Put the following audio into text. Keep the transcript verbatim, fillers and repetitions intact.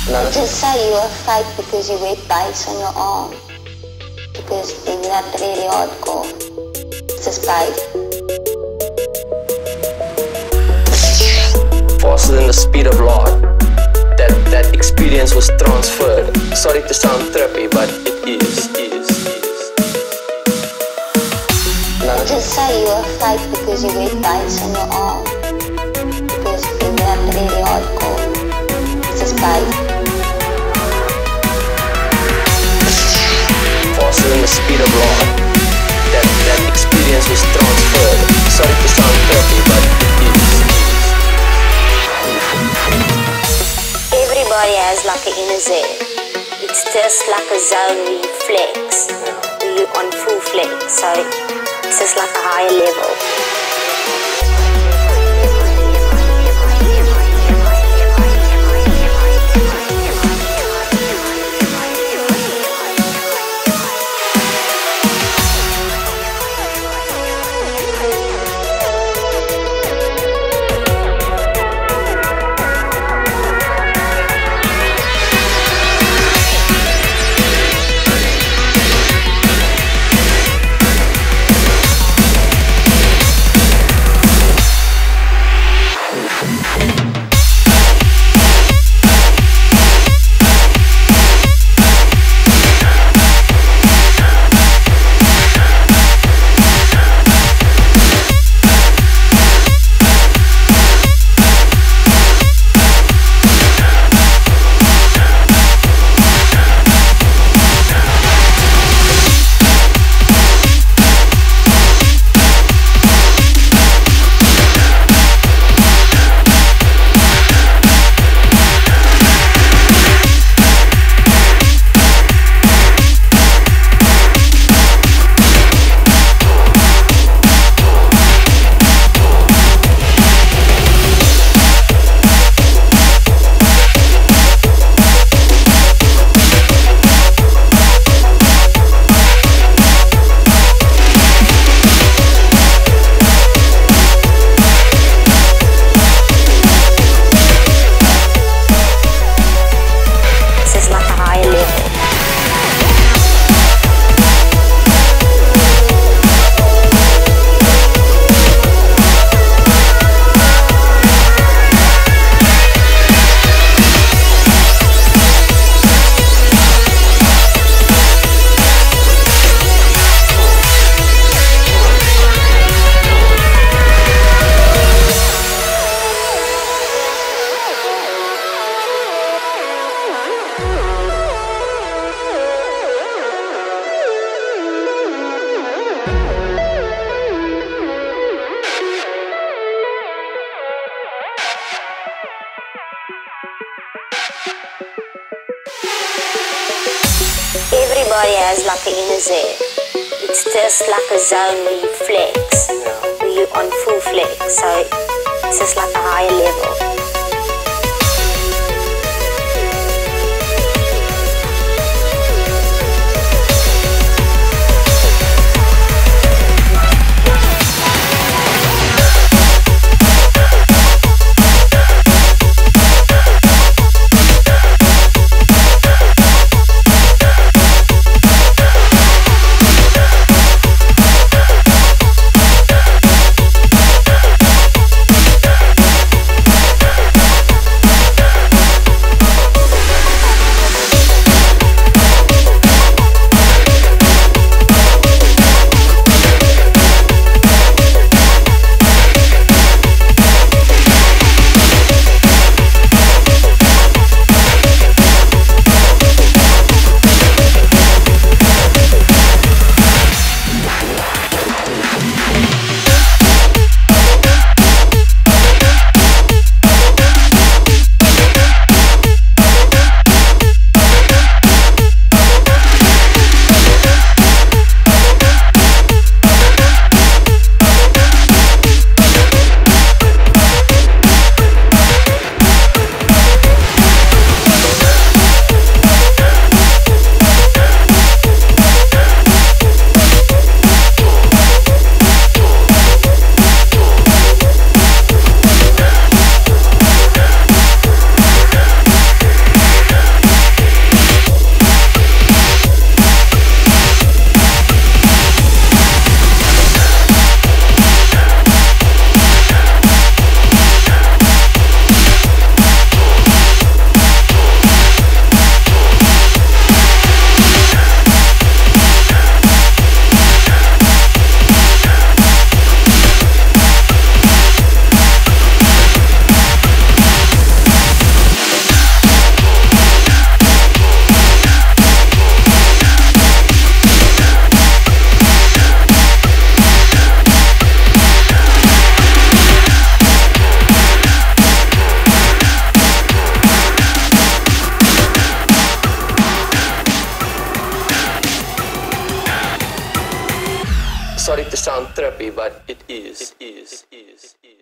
Just say you are fake because you wear bass on your arm. Because you're not really hardcore. It's just bass. Faster than the speed of light. That that experience was transferred. Sorry to sound trippy, but it is, is, is. Just say you are fake because you wear bass on your arm. Because you're not really hardcore. It's just bass. Faster than the speed of light. That that experience was transferred. Sorry to sound trippy, but it is, is. Everybody has like an inner Z. It's just like a zone where you flex. Where you're on full flex. So it's just like a higher level. Everybody has like an inner Z. It's just like a zone where you flex, where you're on full flex. So it's just like a higher level. trippy, but it is. It is. It is. It is.